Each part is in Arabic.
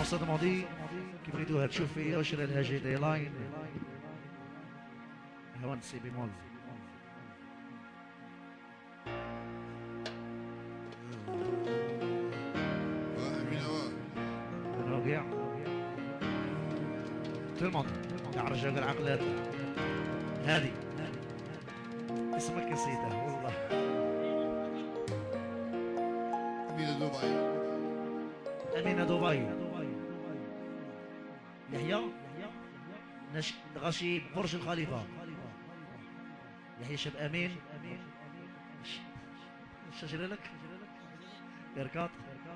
صاد ماضي كي بغيتوها تشوف فيا وشري لها جي دي لاين هوان سي بيمول ربيع تلمض يعرج العقلات هادي اسمك نسيته والله. أمينة دبي. أمينة دبي. يحيى غاشي برج الخليفة. يحيى شاب أمين. شجرة لك يركض.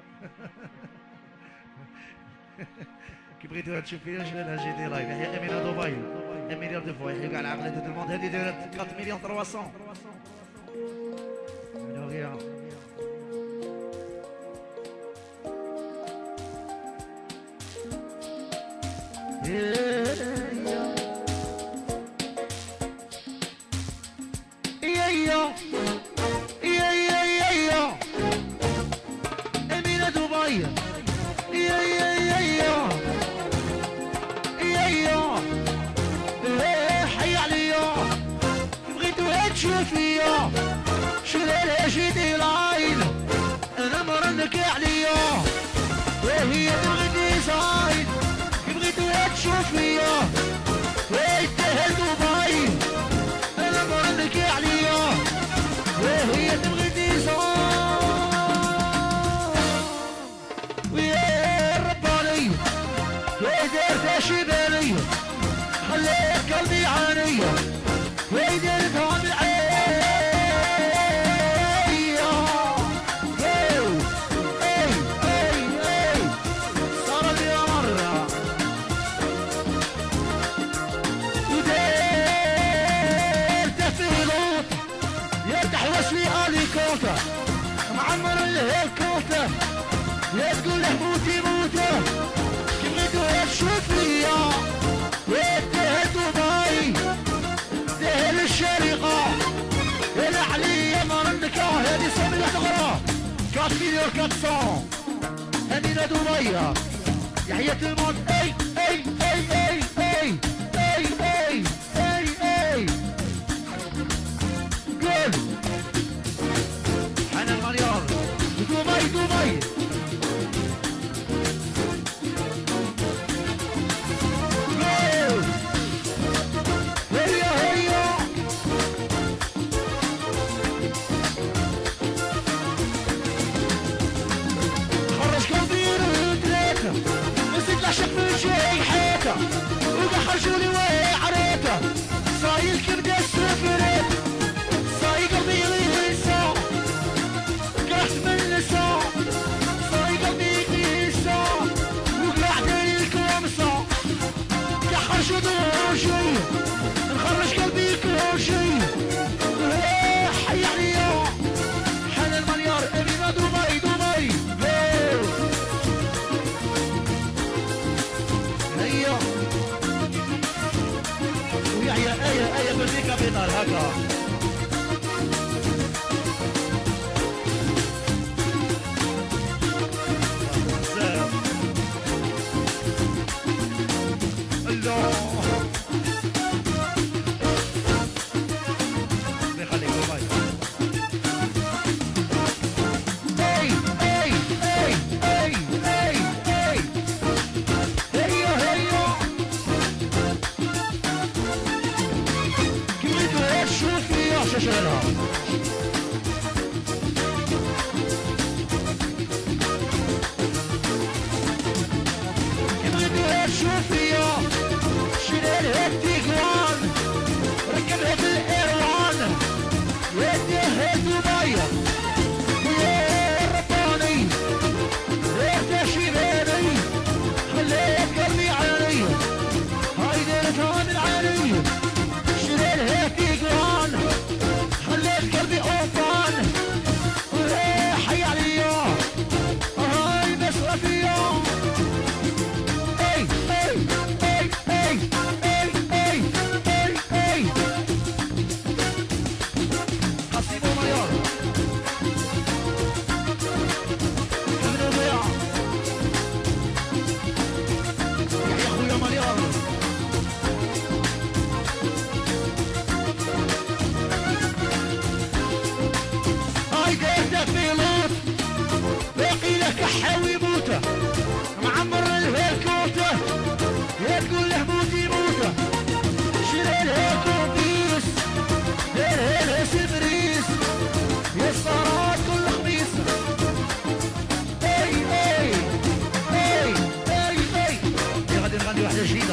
كي بغيتو تشوف فيا شنو لها جي دي لايف. يحيى أمينة دبي 1 مليار دو فوا. يحيى كاع العقلات دو الموند هادي دايرة 4 مليون 300. أمينة دبي حي عليا بغيتوها تشوف فيا شري لها جي دي لاين انا مرنك عليا وهي تبغيني زايد بغيتوها تشوف فيا ويتهل دبي انا مرنك عليا وهي تبغيني زايد ويا رباني ودارتها شبالي خليت قلبي عانية ودارتها بالعيا صار لي مرة ودارتها في لوط يرتاح وصلي هليكوبتر معمر الهليكوبتر يا تقول له موتي موته كي بغيتوها تشوف فيا ويتهل دبي تهل الشريقة العليا مرنكا هادي صومية تغرى 4 مليون 400 أمينة دبي يحيى تلمون اي اي اي اي اي اي اي اي اي قول حنان مليار دبي دبي شق من شي حياته وقحرجولي وهي عريته صايل كبدة السفرات صاي قلبي يغيسا قرحت من اللسا صاي قلبي يغيسا وقعت الكومسا قحرجو دروجي نخرج قلبي كروجي حي عليا حنان مليار أمينة دبي دبي ويحيى آية بالميكا بيطار هكا الله بيخليك دبي شجرة كبغيتوها تشوف فيا شري لها التيكوان ركبها في الإيروان وديها دبي ويا رباني ريحتها شيباني خليت قلبي عاني هاي دارتها من عاني شري لها تيكوان خليت كحة ويموته معمر الهلكوته يا تقول له موتي موته شيل الهلكوبيس الهلس بريس يا الصارات كل خميس اي اي اي اي اي غادي نغني واحدة جديدة